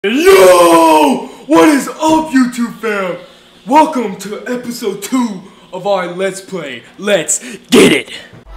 Yo! What is up, YouTube fam? Welcome to episode 2 of our Let's Play. Let's get it!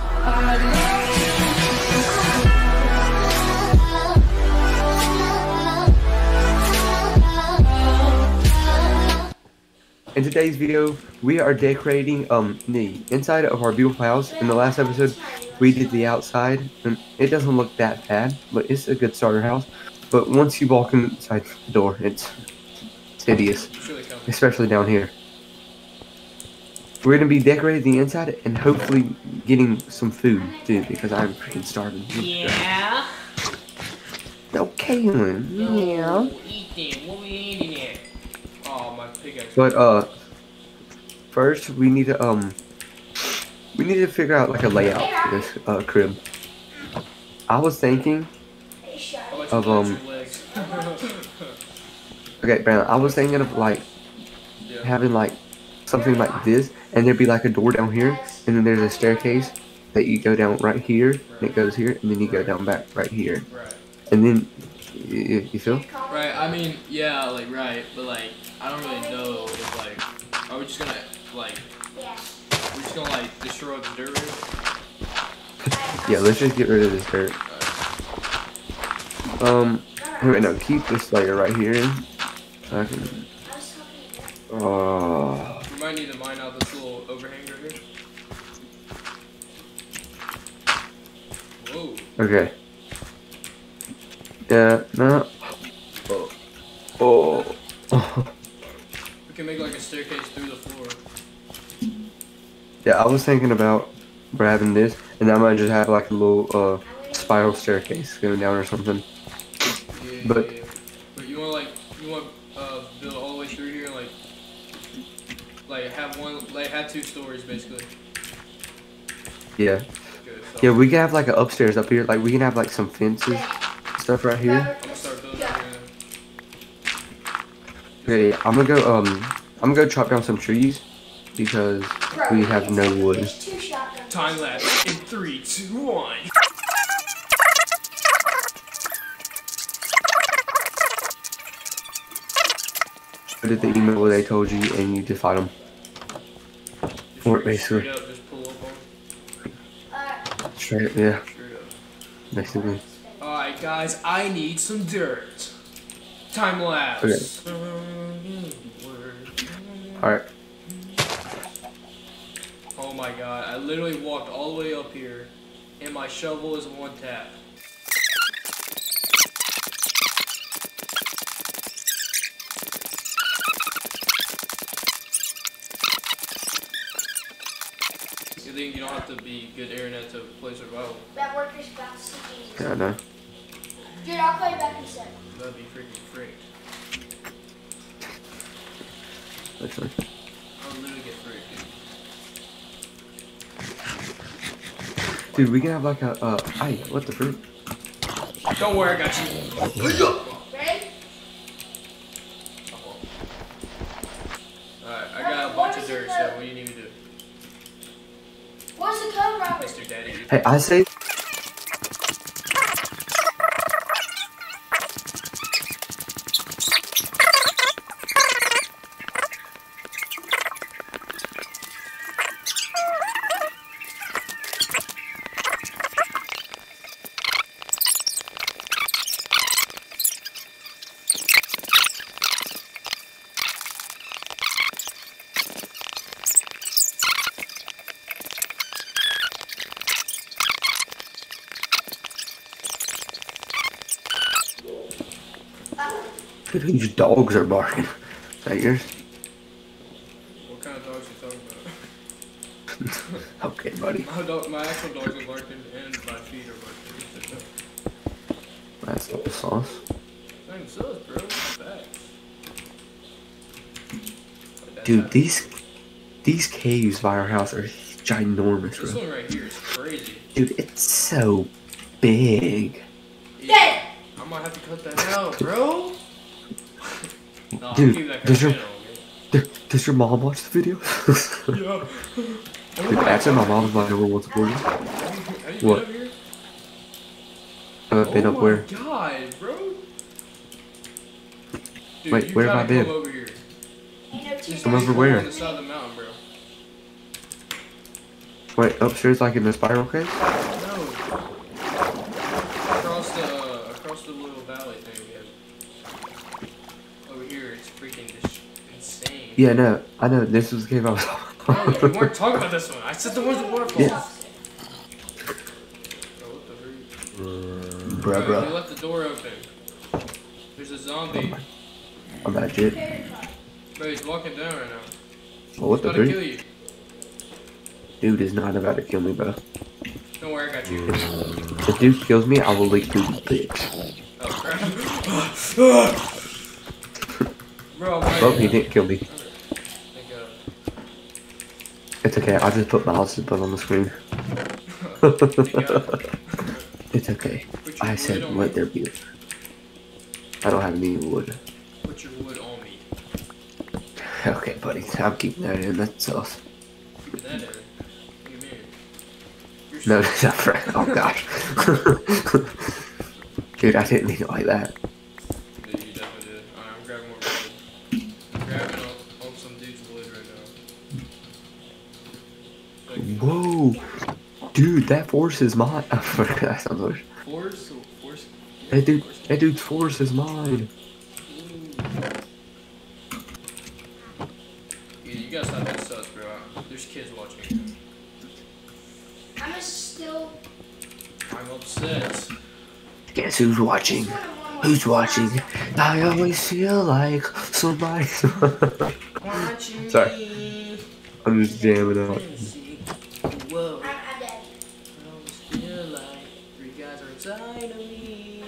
In today's video, we are decorating the inside of our beautiful house. In the last episode, we did the outside, and it doesn't look that bad, but it's a good starter house. But once you walk inside the door, it's hideous, especially down here. We're gonna be decorating the inside and hopefully getting some food too, because I'm freaking starving. Yeah. No, Kaylin. Yeah. What we eating here? Oh, my pickaxe. But first we need to figure out like a layout for this crib. I was thinking of okay, Brandon, I was thinking of like having like something like this, and there'd be like a door down here, and then there's a staircase that you go down right here, and it goes here, and then you go down back right here, and then you feel? Right. I mean, yeah, like right, but like I don't really know if like are we just gonna like destroy the dirt rig? Yeah, let's just get rid of this dirt. Wait, no, keep this layer right here. So I can. We might need to mine out this little overhang right here. Whoa. Okay. Yeah, no. Oh. We can make like a staircase through the floor. Yeah, I was thinking about grabbing this, and I might just have like a little spiral staircase going down or something. Yeah, but yeah. But you want build all the way through here, like have 2 stories basically. Yeah. Good, so Yeah, we can have like an upstairs up here. Like we can have like some fences stuff right here. I'm gonna start building here. Okay, I'm gonna go chop down some trees because we have no wood. Time lapse in 3, 2, 1. I did the email where they told you, and you just fight them. Or basically. Straight up, just pull up on. Straight, yeah. Straight up. Basically. Alright, guys, I need some dirt. Time lapse. Okay. Alright. Oh my god, I literally walked all the way up here, and my shovel is 1 tap. You think you don't have to be good internet to play survival? That worker's about to see Jesus. Yeah, I know. Dude, I'll call you back in a second. That'd be freaking freaked. Actually. I'll literally get freaked, dude. Dude, we can have like a hey, what the fruit? Don't worry, I got you. Ready? Alright, I got a bunch of dirt, so what do you need me to do? What's the code, Robert? Mr. Daddy. Hey, I say. Dude, these dogs are barking. Is that yours? What kind of dogs are you talking about? Okay, buddy. My actual dogs are barking and my feet are barking. That's the sauce. I'm sus, bro. Facts. Dude, these caves by our house are ginormous, This bro. one right here is crazy. Dude, it's so big. Yeah. I might have to cut that out, bro. No, Dude, does your mom watch the video? Yeah. Dude, actually, my mom's my number one supporter. Have you What? been up here? Been up where? Oh my god, bro. Dude, Wait, you where have I gotta been? come over here. Ain't no Just Come over keep where? on the side of the mountain, bro. Wait, upstairs like in the spiral cave? No. Across the little valley thing we have. Over here, it's freaking just insane. Yeah, no, I know. This was the cave I was No, you weren't talking about this one. I said the ones with waterfalls. Yeah. Bro, what the freak? Bruh, Bro, you bruh. left the door open. There's a zombie. I'm not jit. Bro, he's walking down right now. Oh, what He's the about to freak? kill you. Dude is not about to kill me, bro. Don't worry, I got you. If dude kills me, I will lick dude's bitch. Oh, crap. Bro, my Oh, he didn't kill me. Thank God. It's okay. I just put mouse's butt on the screen. Thank God. It's okay. Put your I wood said, on let me. there be. I don't have any wood. Put your wood on me. Okay, buddy. I'm keeping that in. That's tough. Keep that in. What do you mean? You're No, so- that's not right. Oh, gosh. Dude, I didn't mean it like that. Dude, you definitely did. Alright, I'm grabbing more wood. I'm grabbing on some dude's wood right now. Like, Whoa. Dude, that force is mine. That sounds weird. force? Force? That dude's force is mine. Yeah, you gotta stop that sus, bro. There's kids watching. I'm still. I'm upset. Guess who's watching? Who's watching? I always feel like somebody. Watching Sorry. me. I'm just jamming out. Whoa. I'm dead. I always feel like three guys are inside of me.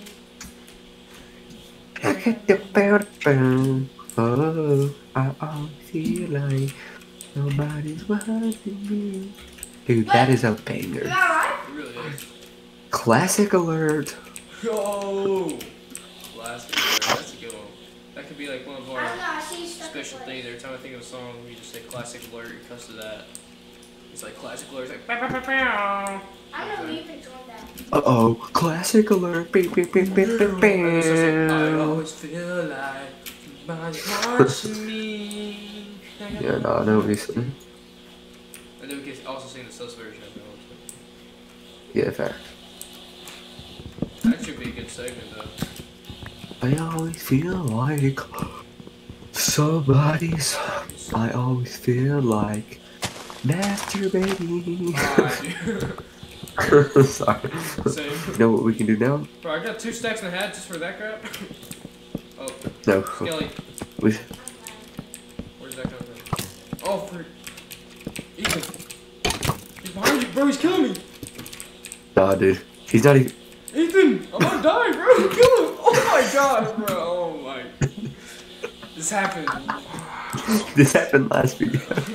Oh, I always feel like nobody's watching me. Dude, that is a You banger. alright? It really is. Classic alert. Yo! Classic, bro. That's a good one. That could be like one of I don't know. our I see you stuck in special place. things. Every time I think of a song, we just say classic alert because of that. It's like classic alert. It's like pow, pow, pow, pow. I don't know if you even joined that. Uh-oh. Classic alert. Beep, beep, beep, beep, beep, And it's just like, I beep. always feel like somebody's watching me. Yeah, no, I know what he's saying. And then we can also sing the sus version of it. Yeah, fact. That should be a good segment though. I always feel like somebody's. I always feel like masturbating. Dude. Sorry. Same. You know what we can do now? Bro, I got 2 stacks and a half just for that crap. Oh, No. Skelly, We, where's that coming from? Oh, for Ethan. He's behind you, bro. He's killing me. nah, dude. He's not even. Ethan, I'm gonna die, bro. Kill him. Oh my god, bro. Oh my. This happened. This happened last video.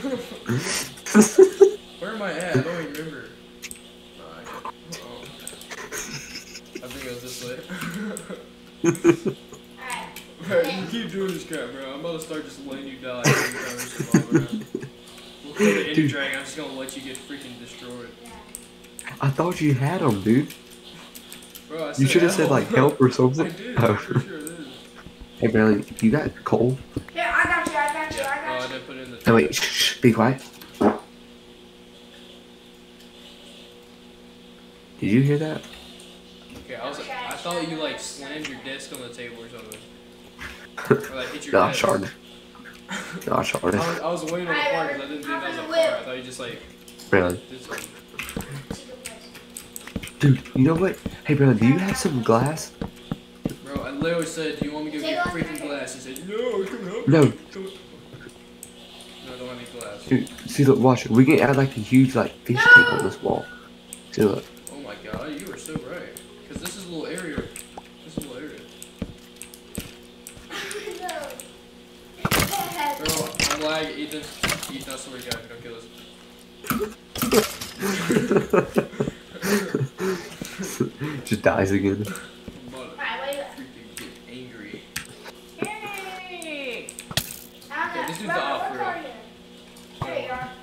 Where am I at? I don't even remember. Uh-oh. I think it was this way. Alright. Bro, you keep doing this crap, bro. I'm about to start just letting you die every time there's some mob around. We'll kill the Dude. dragon. I'm just gonna let you get freaking destroyed. I thought you had him, dude. Bro, I You should have said like help or I something. did. Oh. I'm pretty sure it is. Hey, Bradley, you got coal? Here, I got you. I got you. Yeah. I Oh, got I you. didn't put it in the. No, wait. Shh, be quiet. Did you hear that? Okay, I thought you like slammed your desk on the table or something. Or like hit your Nah, desk. shard. Nah, shard. I was waiting on the part because I didn't think that was a part. I thought you just like Bradley. did something. Dude, you know what? Hey, Bradley, do you have some glass? Bro, I literally said, do you want me to go get freaking glass? He said, no, come help No. me. Come No, I don't have any glass. Dude, see, look, watch. We can add like a huge like fish tank on this wall. See, look. Oh my god, you are so right. Because this is a little area. This is a little area. Bro, I'm lagging, Ethan. Ethan, I swear to God, don't kill us. Just dies again. I'm about to Alright, wait. freaking get angry. I Yeah, don't this know. dude's the off, Where bro. are you? There you are.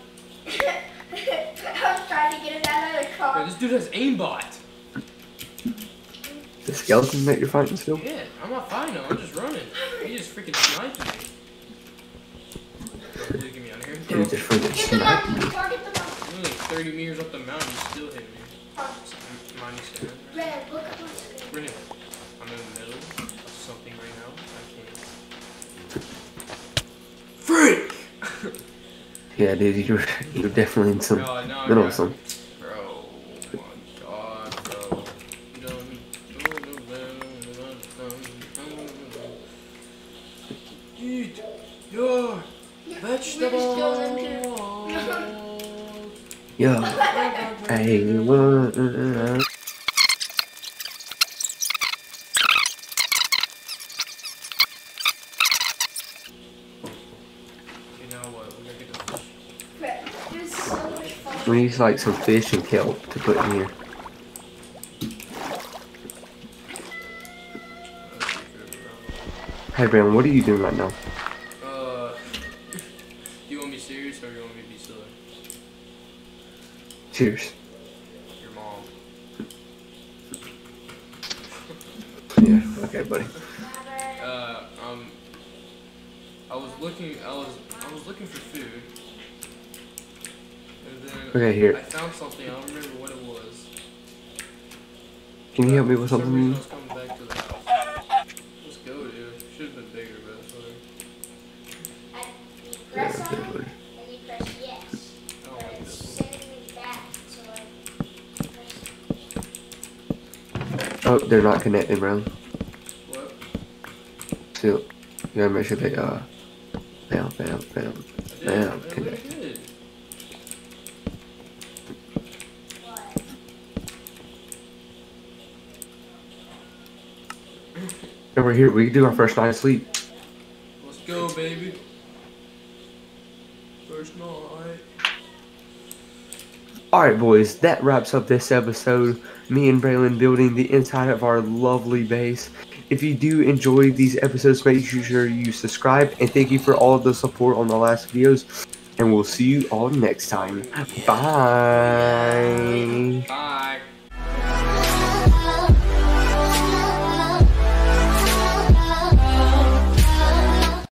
I was trying to get in that other Bro, car. this dude has aimbot. The skeleton that you're fighting still? Yeah, I'm not fighting him. I'm just running. He just freaking sniping me. Please get me out of here. Dude, just freaking Get the sniped monkey. me. Target the monkey. You're like 30 meters up the mountain, you still hit me. Mind you stand. Red, look up my screen. Brilliant. I'm in the middle of something right now. I can't. Freak! Yeah, dude, you're definitely in some No, middle of some. Bro, oh my god, bro. Eat your vegetables. Yo, hey, what? Okay, now what? We gotta get the fish. Red, there's so much fun. We need like some fish and kelp to put in here. Hey, Brandon, what are you doing right now? Do you want me serious or you want me to be silly? Cheers. Your mom. Yeah, okay, buddy. I was looking for food. And then Okay, here. I found something, I don't remember what it was. Can you help me with For some something? reason I was coming back to the house. Let's go, dude. Should have been bigger, but it's whatever. You press on Okay, it, buddy. and you press yes. I don't But like it's this sending me back, so like, Oh, they're not connected, bro. one. What? So, you gotta make sure they, bam, I did. bam, I connect. really did. what? And we're here, we can do our first night of sleep. Let's go, baby. First night. Alright, boys, that wraps up this episode. Me and Braylon building the inside of our lovely base. If you do enjoy these episodes, make sure you subscribe. And thank you for all the support on the last videos. And we'll see you all next time. Bye.